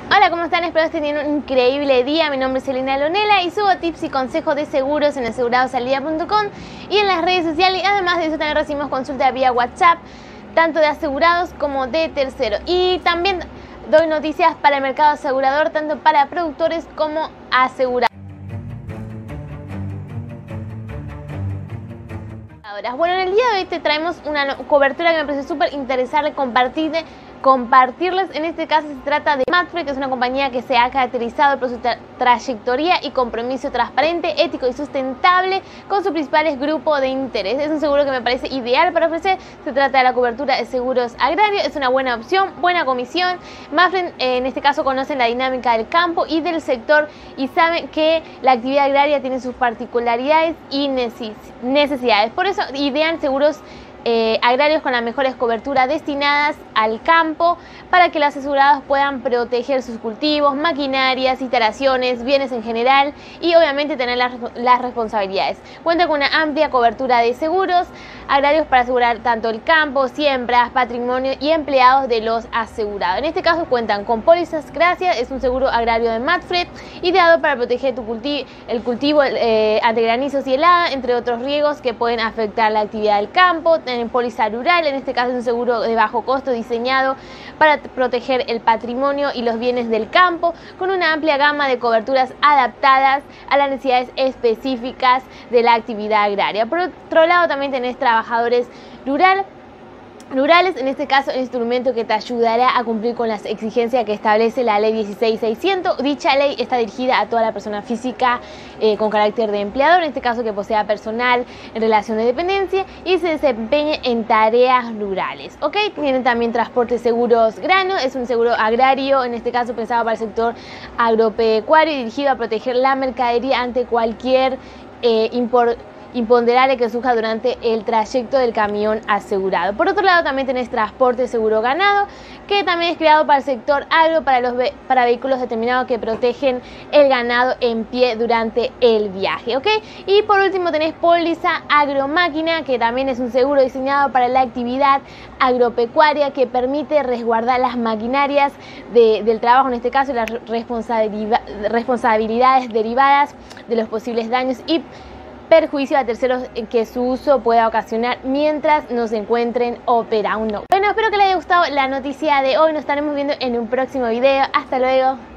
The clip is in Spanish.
Hola, ¿cómo están? Espero que estén teniendo un increíble día. Mi nombre es Elena Lonela y subo tips y consejos de seguros en aseguradosalida.com y en las redes sociales. Además de eso también recibimos consulta vía WhatsApp, tanto de asegurados como de terceros. Y también doy noticias para el mercado asegurador, tanto para productores como asegurados. Bueno, en el día de hoy te traemos una cobertura que me parece súper interesante compartirles. En este caso se trata de Mapfre, que es una compañía que se ha caracterizado por su trayectoria y compromiso transparente, ético y sustentable con sus principales grupos de interés. Es un seguro que me parece ideal para ofrecer. Se trata de la cobertura de seguros agrarios, es una buena opción, buena comisión. Mapfre en este caso conocen la dinámica del campo y del sector y saben que la actividad agraria tiene sus particularidades y necesidades. Por eso idean seguros agrarios con las mejores coberturas destinadas al campo para que los asegurados puedan proteger sus cultivos, maquinarias, instalaciones, bienes en general y obviamente tener las responsabilidades. Cuenta con una amplia cobertura de seguros agrarios para asegurar tanto el campo, siembras, patrimonio y empleados de los asegurados. En este caso cuentan con pólizas Gracia, es un seguro agrario de Mapfre ideado para proteger el cultivo ante granizos y helada, entre otros riesgos que pueden afectar la actividad del campo. En póliza rural, en este caso es un seguro de bajo costo diseñado para proteger el patrimonio y los bienes del campo, con una amplia gama de coberturas adaptadas a las necesidades específicas de la actividad agraria. Por otro lado, también tenés trabajadores rurales, en este caso el instrumento que te ayudará a cumplir con las exigencias que establece la ley 16600. Dicha ley está dirigida a toda la persona física con carácter de empleador, en este caso que posea personal en relación de dependencia y se desempeñe en tareas rurales. ¿Ok? Tienen también transporte seguros grano, es un seguro agrario, en este caso pensado para el sector agropecuario y dirigido a proteger la mercadería ante cualquier imponderable que surja durante el trayecto del camión asegurado. Por otro lado, también tenés transporte seguro ganado, que también es creado para el sector agro, para vehículos determinados que protegen el ganado en pie durante el viaje, ¿ok? Y por último tenés póliza agromáquina, que también es un seguro diseñado para la actividad agropecuaria que permite resguardar las maquinarias del trabajo, en este caso las responsabilidades derivadas de los posibles daños y perjuicio a terceros que su uso pueda ocasionar mientras no se encuentren operando. Bueno, espero que les haya gustado la noticia de hoy. Nos estaremos viendo en un próximo video. Hasta luego.